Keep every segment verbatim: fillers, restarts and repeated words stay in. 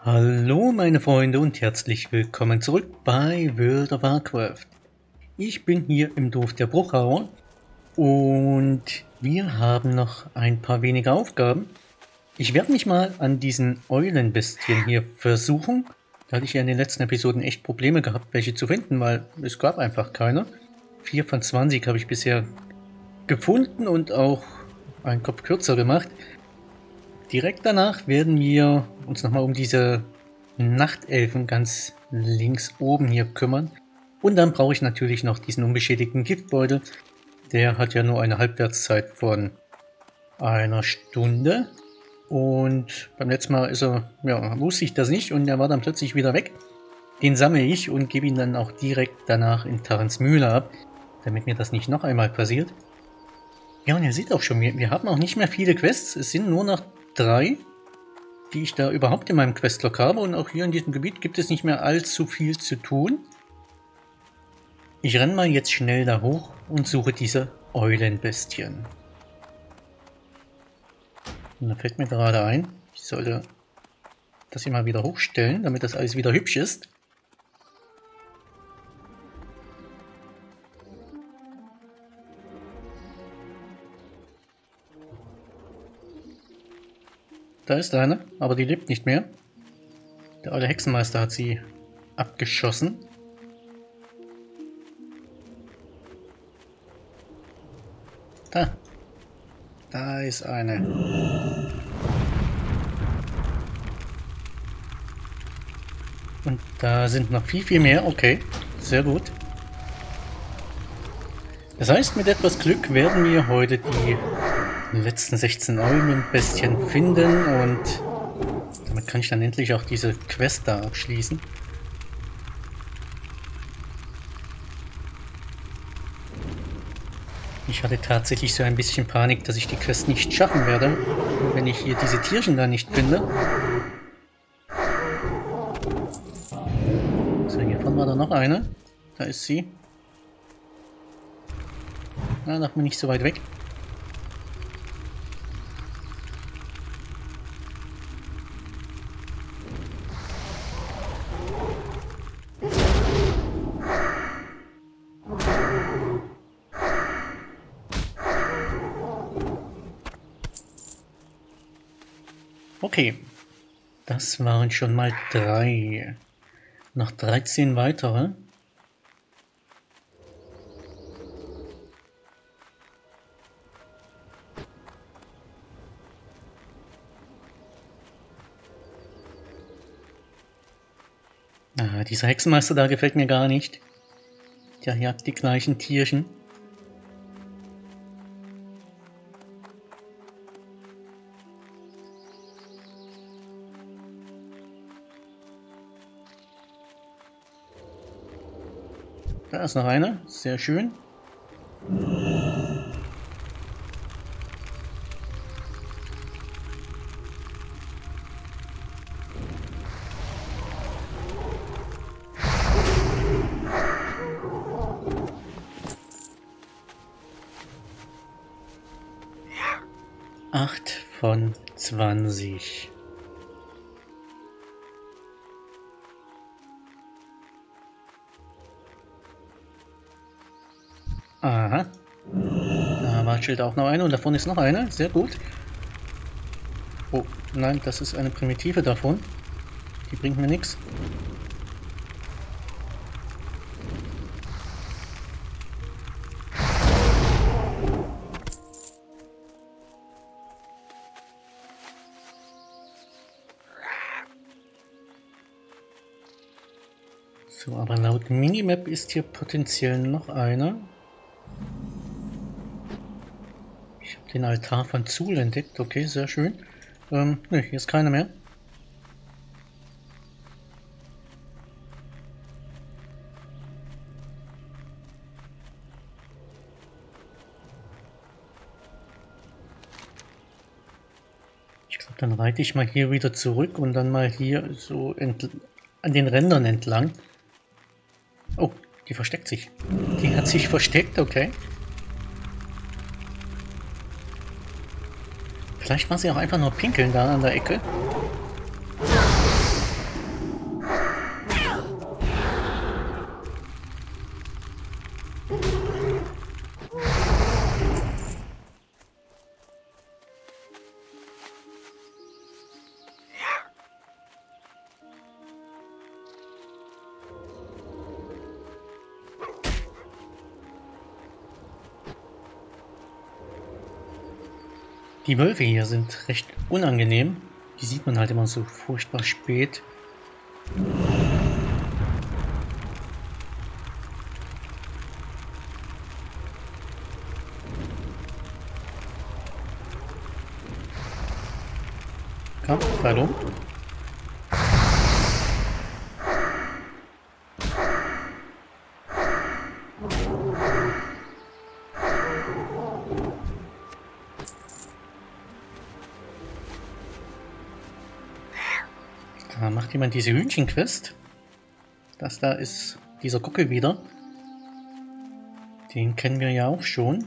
Hallo meine Freunde und herzlich willkommen zurück bei World of Warcraft. Ich bin hier im Dorf der Bruchhauer und wir haben noch ein paar wenige Aufgaben. Ich werde mich mal an diesen Eulenbestien hier versuchen. Da hatte ich ja in den letzten Episoden echt Probleme gehabt, welche zu finden, weil es gab einfach keine. vier von zwanzig habe ich bisher gefunden und auch einen Kopf kürzer gemacht. Direkt danach werden wir uns nochmal um diese Nachtelfen ganz links oben hier kümmern. Und dann brauche ich natürlich noch diesen unbeschädigten Giftbeutel. Der hat ja nur eine Halbwertszeit von einer Stunde. Und beim letzten Mal ist er, ja, wusste ich das nicht und er war dann plötzlich wieder weg. Den sammle ich und gebe ihn dann auch direkt danach in Tarans Mühle ab, damit mir das nicht noch einmal passiert. Ja, und ihr seht auch schon, wir, wir haben auch nicht mehr viele Quests. Es sind nur noch drei, die ich da überhaupt in meinem Questlog habe. Und auch hier in diesem Gebiet gibt es nicht mehr allzu viel zu tun. Ich renne mal jetzt schnell da hoch und suche diese Eulenbestien. Und da fällt mir gerade ein, ich sollte das hier mal wieder hochstellen, damit das alles wieder hübsch ist. Da ist eine, aber die lebt nicht mehr. Der alte Hexenmeister hat sie abgeschossen. Da. Da ist eine. Und da sind noch viel, viel mehr. Okay, sehr gut. Das heißt, mit etwas Glück werden wir heute die letzten sechzehn Eulenbestien finden und damit kann ich dann endlich auch diese Quest da abschließen. Ich hatte tatsächlich so ein bisschen Panik, dass ich die Quest nicht schaffen werde, wenn ich hier diese Tierchen da nicht finde. So, hiervon war da noch eine. Da ist sie. Na, darf man nicht so weit weg. Okay, das waren schon mal drei. Noch dreizehn weitere. Ah, dieser Hexenmeister da gefällt mir gar nicht. Der jagt die gleichen Tierchen. Da ist noch eine, sehr schön. Acht von zwanzig. Aha. Da watschelt auch noch eine und davon ist noch eine. Sehr gut. Oh, nein, das ist eine Primitive davon. Die bringt mir nichts. So, aber laut Minimap ist hier potenziell noch einer. Ich habe den Altar von Zul entdeckt. Okay, sehr schön. Ähm, ne, hier ist keiner mehr. Ich glaube, dann reite ich mal hier wieder zurück und dann mal hier so an den Rändern entlang. Oh, die versteckt sich. Die hat sich versteckt, okay. Vielleicht war sie auch einfach nur pinkeln da an der Ecke. Die Wölfe hier sind recht unangenehm. Die sieht man halt immer so furchtbar spät. Komm, fall um. Da macht jemand diese Hühnchenquest. Das da ist dieser Gockel wieder. Den kennen wir ja auch schon.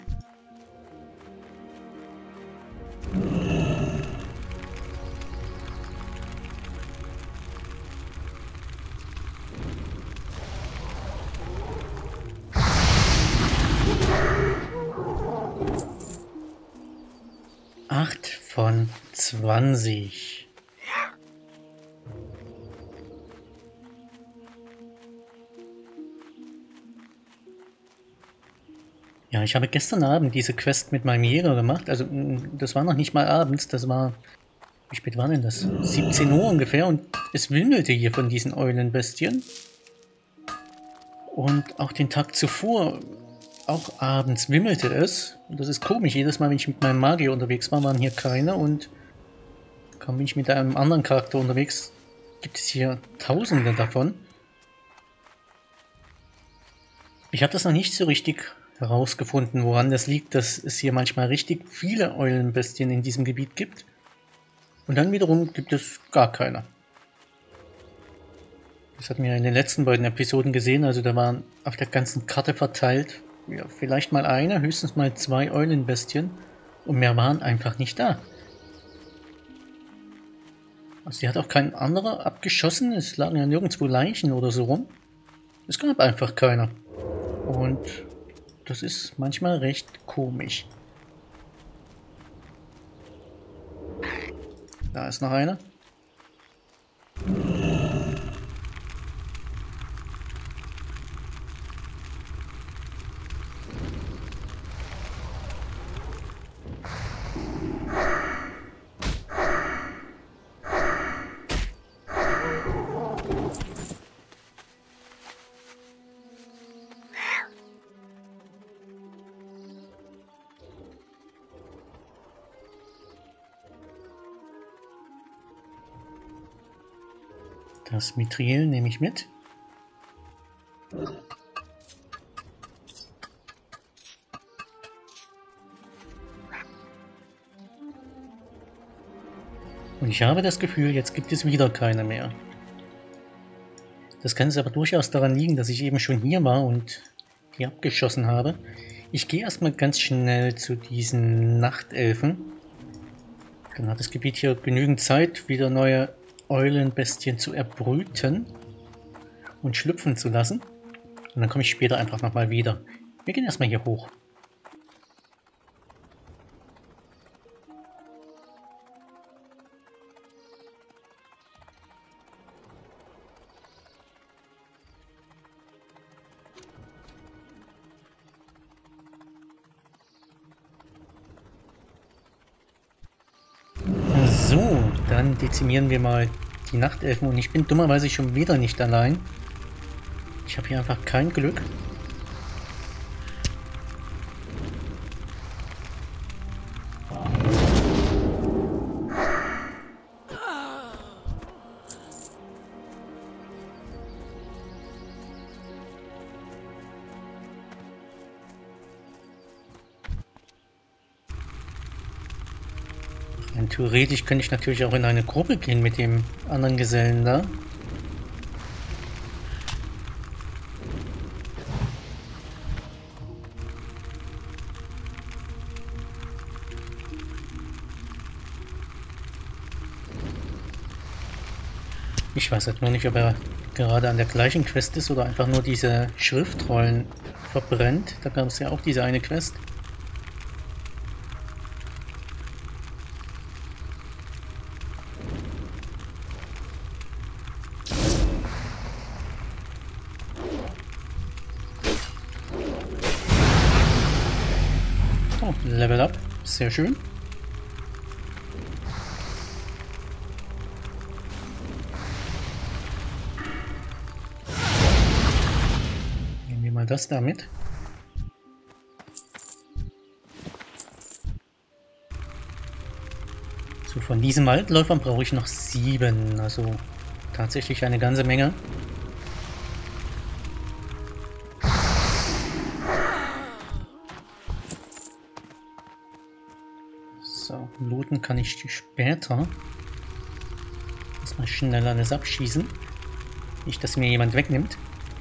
acht von zwanzig. Ja, ich habe gestern Abend diese Quest mit meinem Jäger gemacht. Also, das war noch nicht mal abends, das war... Wie spät war denn das? siebzehn Uhr ungefähr und es wimmelte hier von diesen Eulenbestien. Und auch den Tag zuvor, auch abends wimmelte es. Und das ist komisch, jedes Mal, wenn ich mit meinem Magier unterwegs war, waren hier keine. Und kaum bin ich mit einem anderen Charakter unterwegs, gibt es hier Tausende davon. Ich habe das noch nicht so richtig herausgefunden, woran das liegt, dass es hier manchmal richtig viele Eulenbestien in diesem Gebiet gibt. Und dann wiederum gibt es gar keine. Das hatten wir in den letzten beiden Episoden gesehen, also da waren auf der ganzen Karte verteilt, ja, vielleicht mal eine, höchstens mal zwei Eulenbestien und mehr waren einfach nicht da. Also die hat auch kein anderer abgeschossen, es lagen ja nirgendwo Leichen oder so rum. Es gab einfach keine. Und das ist manchmal recht komisch. Da ist noch einer. Das Mithril nehme ich mit. Und ich habe das Gefühl, jetzt gibt es wieder keine mehr. Das kann es aber durchaus daran liegen, dass ich eben schon hier war und die abgeschossen habe. Ich gehe erstmal ganz schnell zu diesen Nachtelfen. Dann hat das Gebiet hier genügend Zeit, wieder neue Eulenbestien zu erbrüten und schlüpfen zu lassen. Und dann komme ich später einfach nochmal wieder. Wir gehen erstmal hier hoch. So, dann dezimieren wir mal die Nachtelfen und ich bin dummerweise schon wieder nicht allein. Ich habe hier einfach kein Glück. Und theoretisch könnte ich natürlich auch in eine Gruppe gehen mit dem anderen Gesellen da. Ich weiß halt nur nicht, ob er gerade an der gleichen Quest ist oder einfach nur diese Schriftrollen verbrennt. Da gab es ja auch diese eine Quest. Oh, Level Up. Sehr schön. das damit. So, von diesen Waldläufern brauche ich noch sieben. Also tatsächlich eine ganze Menge. So, looten kann ich später. Muss mal schnell alles abschießen. Nicht, dass mir jemand wegnimmt.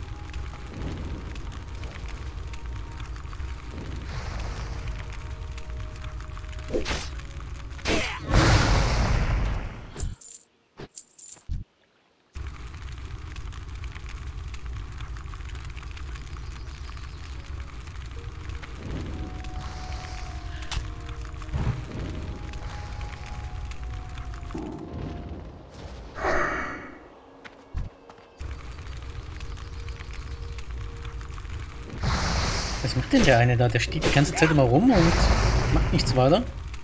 Was macht denn der eine da? Der steht die ganze Zeit immer rum und macht nichts weiter.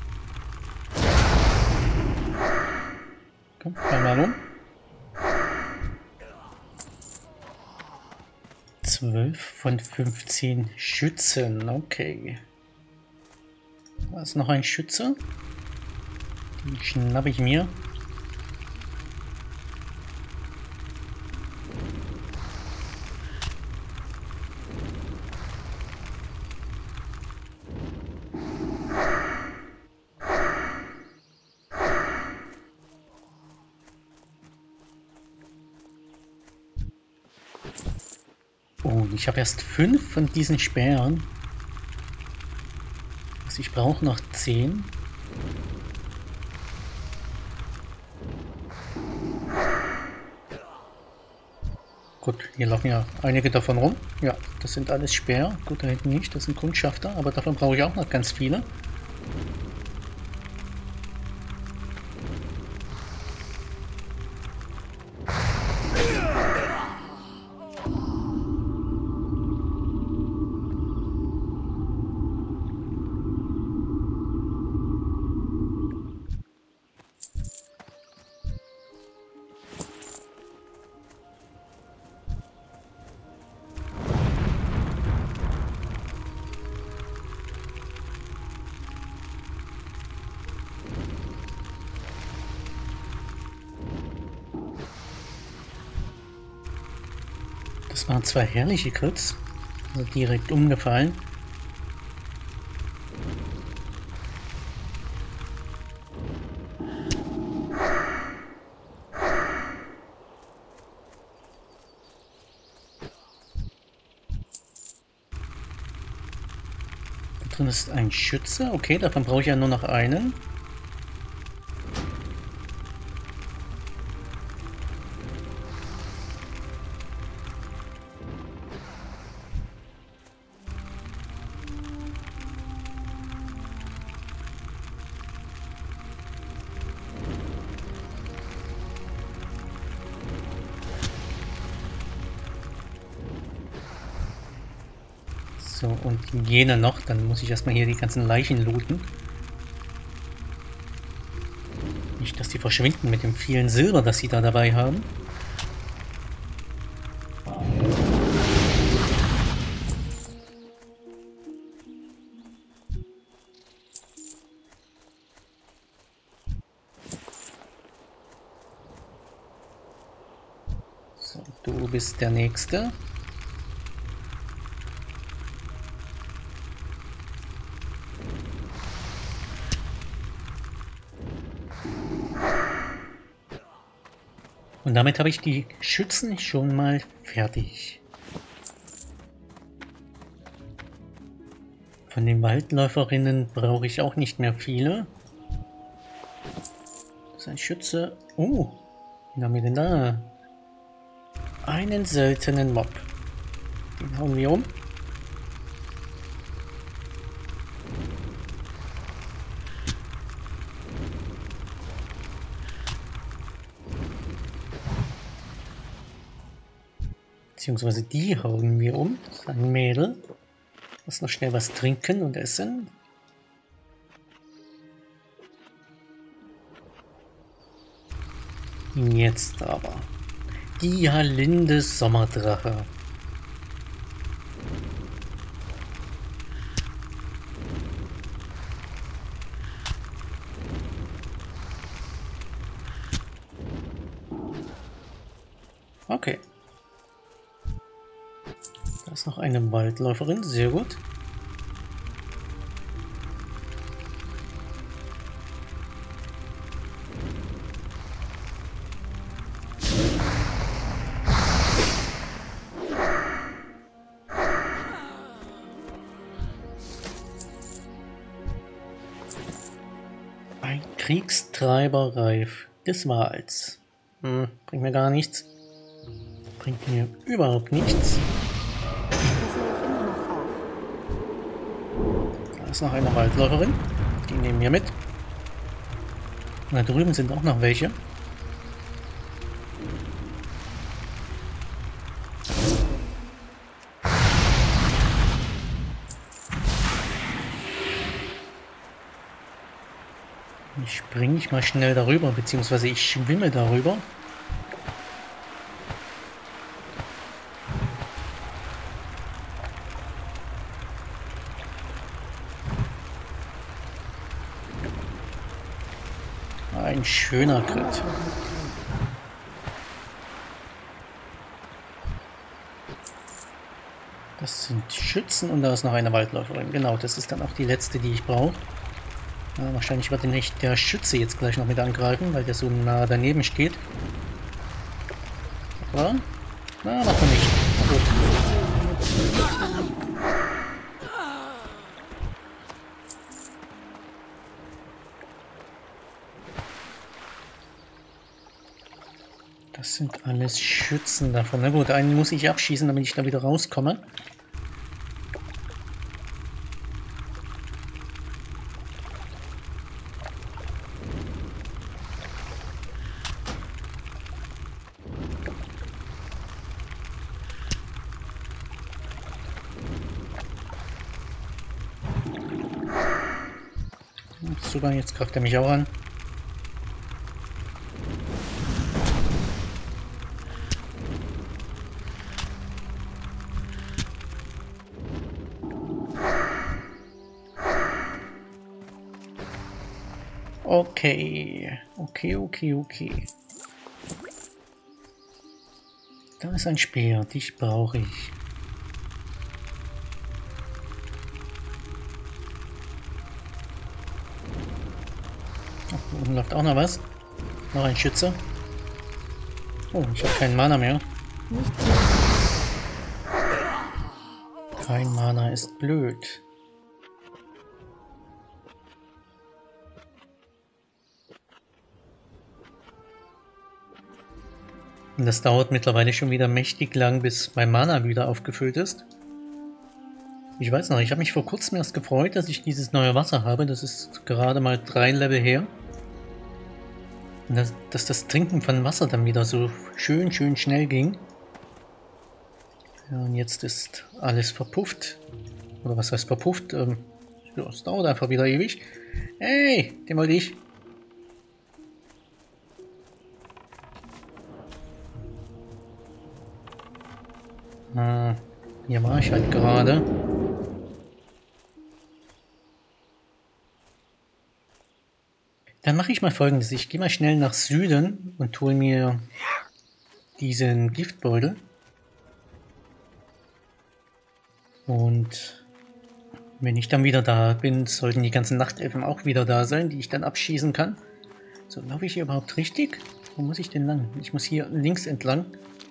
Komm, einmal um. zwölf von fünfzehn Schützen, okay. Da ist noch ein Schütze. Den schnappe ich mir. Oh, ich habe erst fünf von diesen Speeren. Also ich brauche noch zehn. Gut, hier laufen ja einige davon rum. Ja, das sind alles Speer. Gut, da hinten nicht, das sind Kundschafter, aber davon brauche ich auch noch ganz viele. Das waren zwei herrliche Crits, also direkt umgefallen. Da drin ist ein Schütze, okay, davon brauche ich ja nur noch einen. So, und jene noch, dann muss ich erstmal hier die ganzen Leichen looten. Nicht, dass die verschwinden mit dem vielen Silber, das sie da dabei haben. So, du bist der Nächste. Und damit habe ich die Schützen schon mal fertig. Von den Waldläuferinnen brauche ich auch nicht mehr viele. Das ist ein Schütze. Oh, wen haben wir denn da? Einen seltenen Mob. Den hauen wir um. Beziehungsweise die hauen wir um. Das ist ein Mädel. Muss noch schnell was trinken und essen. Jetzt aber. Die Halinde Sommerdrache. Okay. Da ist noch eine Waldläuferin, sehr gut. Ein Kriegstreiber reif des Wals. Hm, bringt mir gar nichts. Bringt mir überhaupt nichts. Da ist noch eine Waldläuferin. Die nehmen wir mit. Und da drüben sind auch noch welche. Ich springe ich mal schnell darüber, beziehungsweise ich schwimme darüber. Ein schöner Crit. Das sind Schützen und da ist noch eine Waldläuferin. Genau, das ist dann auch die letzte, die ich brauche. Ja, wahrscheinlich wird nicht der Schütze jetzt gleich noch mit angreifen, weil der so nah daneben steht. Aber, na, macht er nicht. Na gut. Das sind alles Schützen davon. Na gut, einen muss ich abschießen, damit ich da wieder rauskomme. Super, jetzt greift er mich auch an. Okay, okay, okay, okay. Da ist ein Speer, dich brauche ich. Ach, da unten läuft auch noch was. Noch ein Schütze. Oh, ich habe keinen Mana mehr. Kein Mana ist blöd. Und das dauert mittlerweile schon wieder mächtig lang, bis mein Mana wieder aufgefüllt ist. Ich weiß noch, ich habe mich vor kurzem erst gefreut, dass ich dieses neue Wasser habe. Das ist gerade mal drei Level her. Und dass, dass das Trinken von Wasser dann wieder so schön, schön schnell ging. Ja, und jetzt ist alles verpufft. Oder was heißt verpufft? Ähm, ja, es dauert einfach wieder ewig. Hey, den wollte ich. Ah, hier war ich halt gerade. Dann mache ich mal Folgendes. Ich gehe mal schnell nach Süden und hole mir diesen Giftbeutel. Und wenn ich dann wieder da bin, sollten die ganzen Nachtelfen auch wieder da sein, die ich dann abschießen kann. So, laufe ich hier überhaupt richtig? Wo muss ich denn lang? Ich muss hier links entlang.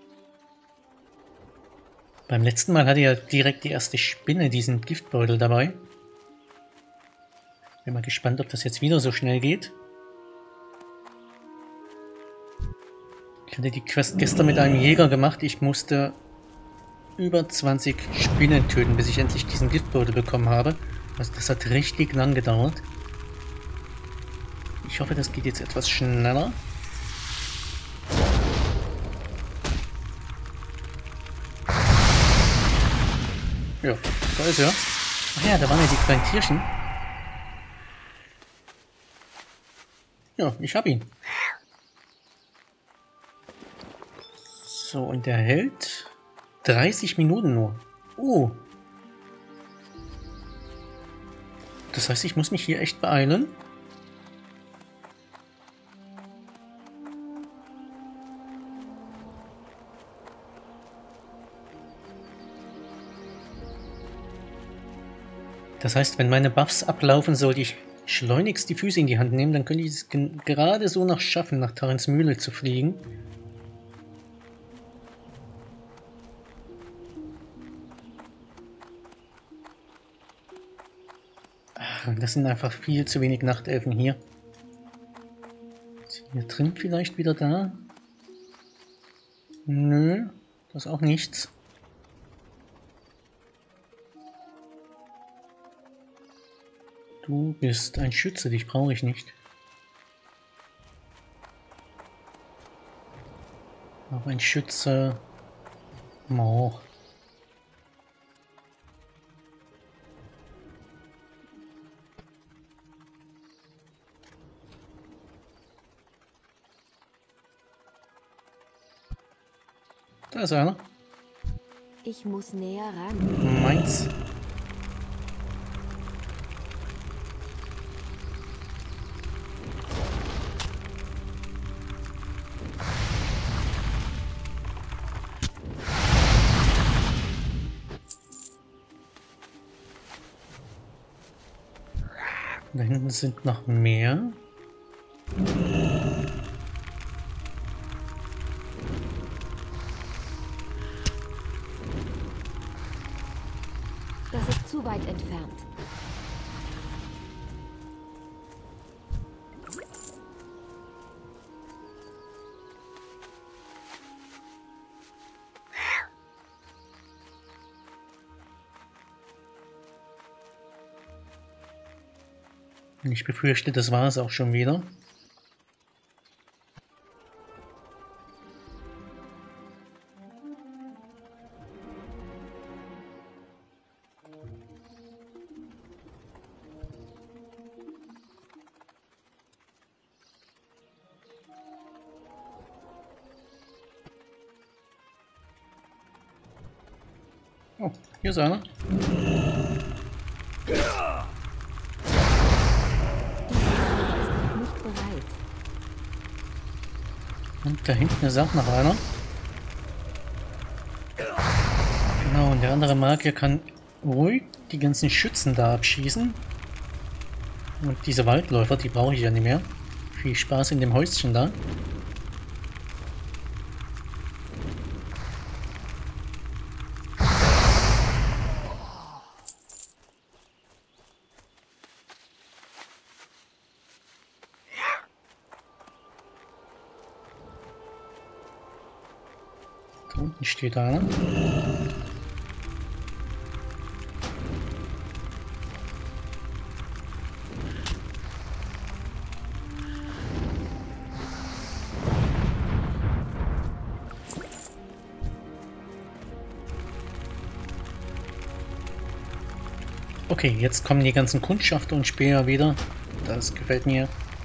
Beim letzten Mal hatte ja direkt die erste Spinne diesen Giftbeutel dabei. Bin mal gespannt, ob das jetzt wieder so schnell geht. Ich hatte die Quest gestern mit einem Jäger gemacht. Ich musste über zwanzig Spinnen töten, bis ich endlich diesen Giftbeutel bekommen habe. Also das hat richtig lang gedauert. Ich hoffe, das geht jetzt etwas schneller. Ja, da ist er. Ach ja, da waren ja die kleinen Tierchen. Ja, ich hab ihn. So, und der hält dreißig Minuten nur. Oh. Das heißt, ich muss mich hier echt beeilen. Das heißt, wenn meine Buffs ablaufen, sollte ich schleunigst die Füße in die Hand nehmen, dann könnte ich es gerade so noch schaffen, nach Tarens Mühle zu fliegen. Ach, das sind einfach viel zu wenig Nachtelfen hier. Ist hier drin vielleicht wieder da? Nö, das ist auch nichts. Du bist ein Schütze, dich brauche ich nicht. Aber ein Schütze... Oh. Da ist einer. Ich muss näher ran. Meins. Da hinten sind noch mehr. Das ist zu weit entfernt. Ich befürchte, das war es auch schon wieder. Oh, hier ist einer. Und da hinten ist auch noch einer. Genau, und der andere Magier kann ruhig die ganzen Schützen da abschießen. Und diese Waldläufer, die brauche ich ja nicht mehr. Viel Spaß in dem Häuschen da. Da unten steht einer. Okay, jetzt kommen die ganzen Kundschafter und Späher wieder. Das gefällt mir.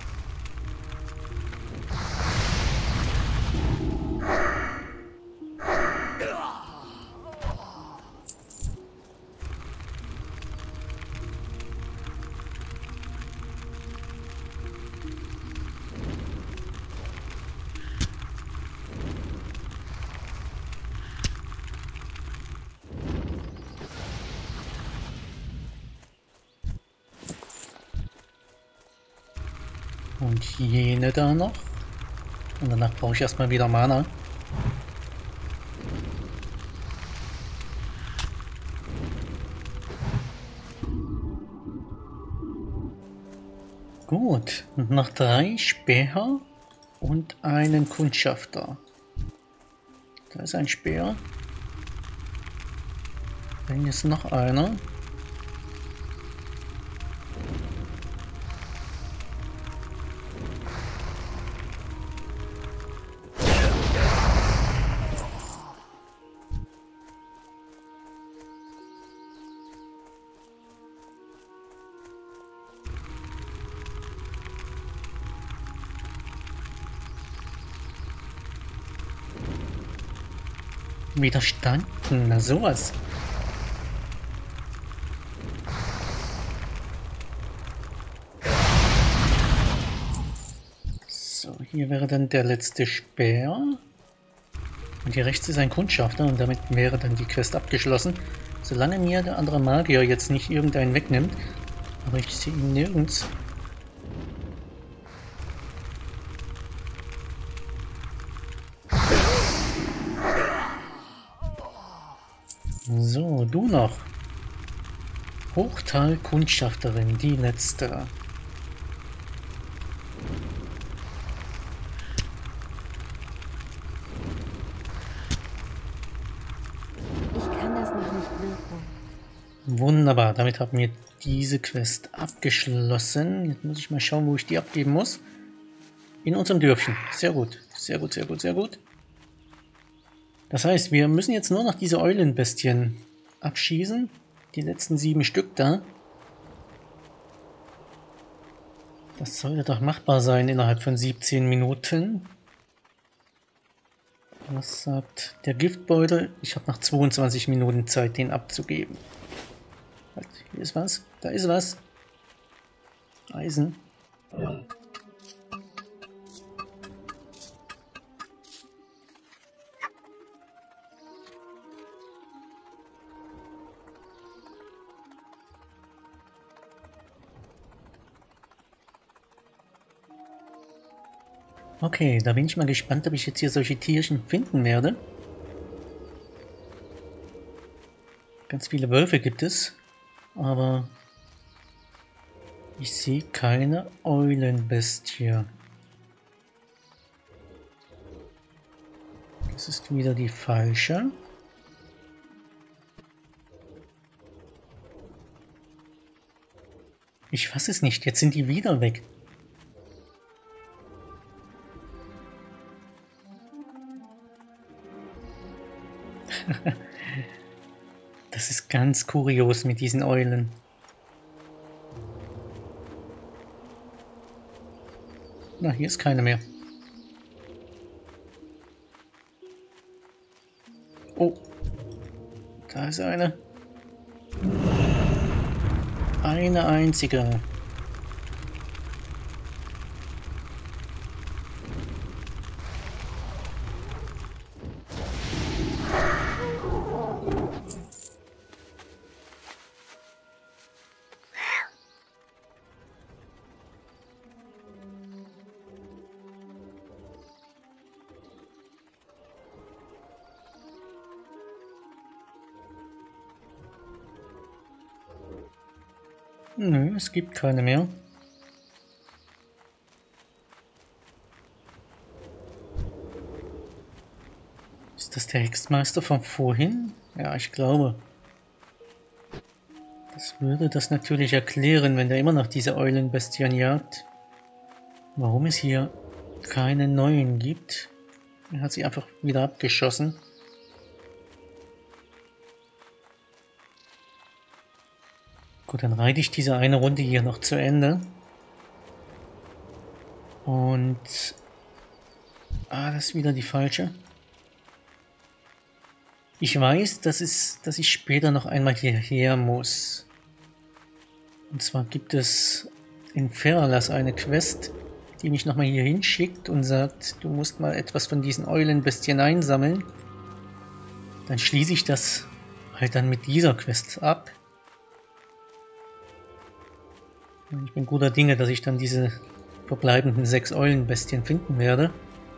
Und jene da noch. Und danach brauche ich erstmal wieder Mana. Gut, noch drei Späher und einen Kundschafter. Da ist ein Späher. Dann ist noch einer. Widerstanden, na sowas. So, hier wäre dann der letzte Speer. Und hier rechts ist ein Kundschafter und damit wäre dann die Quest abgeschlossen. Solange mir der andere Magier jetzt nicht irgendeinen wegnimmt. Aber ich sehe ihn nirgends. So, du noch. Hochtal-Kundschafterin, die letzte. Ich kann das noch nicht wirken. Wunderbar, damit haben wir diese Quest abgeschlossen. Jetzt muss ich mal schauen, wo ich die abgeben muss. In unserem Dörfchen. Sehr gut, sehr gut, sehr gut, sehr gut. Das heißt, wir müssen jetzt nur noch diese Eulenbestien abschießen. Die letzten sieben Stück da. Das sollte doch machbar sein innerhalb von siebzehn Minuten. Was sagt der Giftbeutel? Ich habe noch zweiundzwanzig Minuten Zeit, den abzugeben. Halt, hier ist was. Da ist was. Eisen. Okay, da bin ich mal gespannt, ob ich jetzt hier solche Tierchen finden werde. Ganz viele Wölfe gibt es, aber ich sehe keine Eulenbestie. Das ist wieder die falsche. Ich fasse es nicht, jetzt sind die wieder weg. Das ist ganz kurios mit diesen Eulen. Na, hier ist keine mehr. Oh, da ist eine. Eine einzige. Nö, es gibt keine mehr. Ist das der Hexmeister von vorhin? Ja, ich glaube. Das würde das natürlich erklären, wenn der immer noch diese Eulenbestien jagt. Warum es hier keine neuen gibt. Er hat sie einfach wieder abgeschossen. Gut, dann reite ich diese eine Runde hier noch zu Ende. Und... Ah, das ist wieder die falsche. Ich weiß, dass, es, dass ich später noch einmal hierher muss. Und zwar gibt es in Feralas eine Quest, die mich nochmal hier hinschickt und sagt, du musst mal etwas von diesen Eulenbestien einsammeln. Dann schließe ich das halt dann mit dieser Quest ab. Ich bin guter Dinge, dass ich dann diese verbleibenden sechs Eulenbestien finden werde.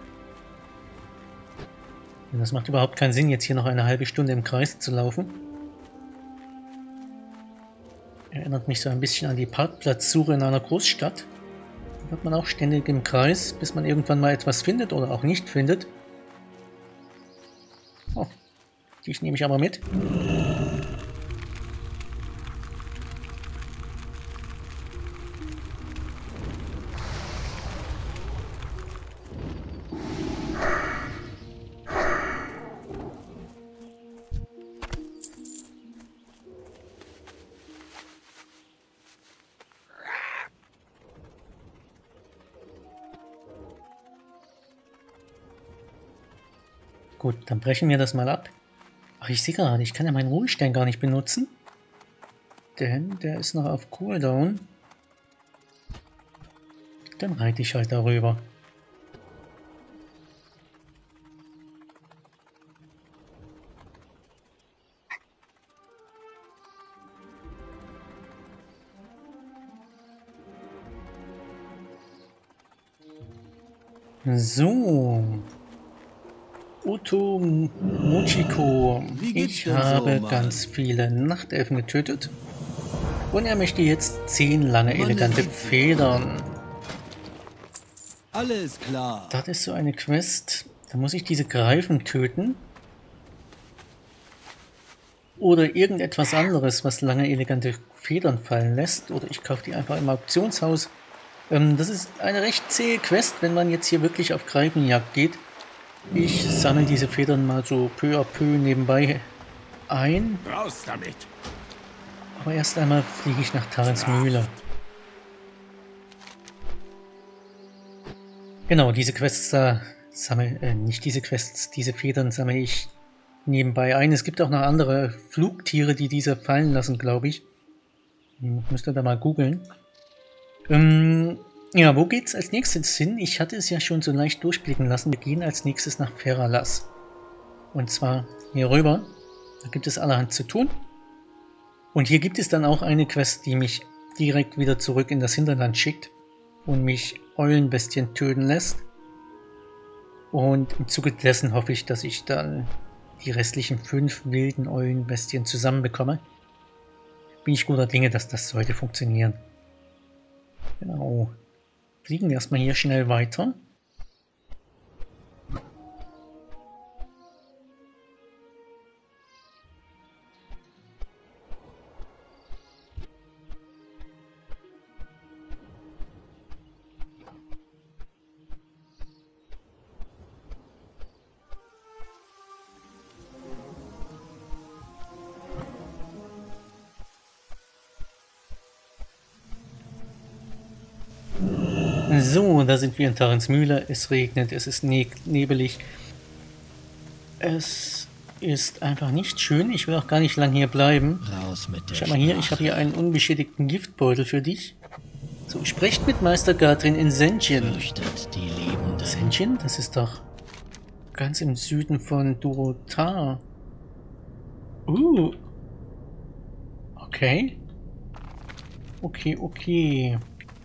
Und das macht überhaupt keinen Sinn, jetzt hier noch eine halbe Stunde im Kreis zu laufen. Erinnert mich so ein bisschen an die Parkplatzsuche in einer Großstadt. Da wird man auch ständig im Kreis, bis man irgendwann mal etwas findet oder auch nicht findet. Oh, die nehme ich aber mit. Gut, dann brechen wir das mal ab. Ach, ich sehe gerade, ich kann ja meinen Ruhestein gar nicht benutzen. Denn der ist noch auf Cooldown. Dann reite ich halt darüber. So. Uto Mochiko. Ich habe ganz viele Nachtelfen getötet. Und er möchte jetzt zehn lange, elegante Federn. Alles klar. Das ist so eine Quest. Da muss ich diese Greifen töten. Oder irgendetwas anderes, was lange, elegante Federn fallen lässt. Oder ich kaufe die einfach im Auktionshaus. Ähm, das ist eine recht zähe Quest, wenn man jetzt hier wirklich auf Greifenjagd geht. Ich sammle diese Federn mal so peu à peu nebenbei ein. Raus damit. Aber erst einmal fliege ich nach Tarensmühle. Genau, diese Quests da sammle, äh, nicht diese Quests, diese Federn sammle ich nebenbei ein. Es gibt auch noch andere Flugtiere, die diese fallen lassen, glaube ich. Müsst ihr da mal googeln. Ähm, ja, wo geht's als nächstes hin? Ich hatte es ja schon so leicht durchblicken lassen. Wir gehen als nächstes nach Feralas. Und zwar hier rüber. Da gibt es allerhand zu tun. Und hier gibt es dann auch eine Quest, die mich direkt wieder zurück in das Hinterland schickt und mich Eulenbestien töten lässt. Und im Zuge dessen hoffe ich, dass ich dann die restlichen fünf wilden Eulenbestien zusammenbekomme. Bin ich guter Dinge, dass das sollte funktionieren. Genau. Fliegen wir erstmal hier schnell weiter. So, da sind wir in Tarensmühle. Es regnet, es ist ne nebelig. Es ist einfach nicht schön. Ich will auch gar nicht lang hier bleiben. Raus mit der Schau mal hier, ich habe hier einen unbeschädigten Giftbeutel für dich. So, sprecht mit Meister Gatrin in Sentjen. Fürchtet die Lebenden. Sentjen? Das ist doch ganz im Süden von Durotar. Uh. Okay. Okay, okay.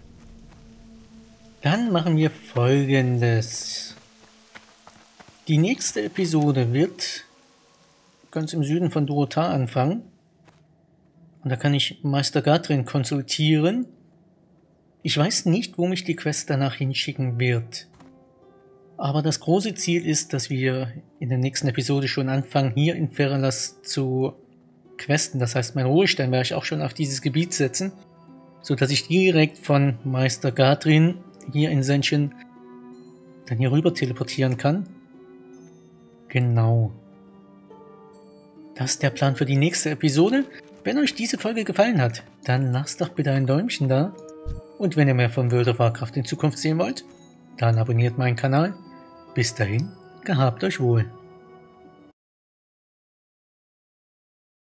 Dann machen wir Folgendes. Die nächste Episode wird ganz im Süden von Durotar anfangen. Und da kann ich Meister Gatrin konsultieren. Ich weiß nicht, wo mich die Quest danach hinschicken wird. Aber das große Ziel ist, dass wir in der nächsten Episode schon anfangen, hier in Feralas zu questen. Das heißt, mein Ruhestein werde ich auch schon auf dieses Gebiet setzen, sodass ich direkt von Meister Gatrin hier in Sentjen dann hier rüber teleportieren kann. Genau. Das ist der Plan für die nächste Episode. Wenn euch diese Folge gefallen hat, dann lasst doch bitte ein Däumchen da. Und wenn ihr mehr von World of Warcraft in Zukunft sehen wollt, dann abonniert meinen Kanal. Bis dahin, gehabt euch wohl.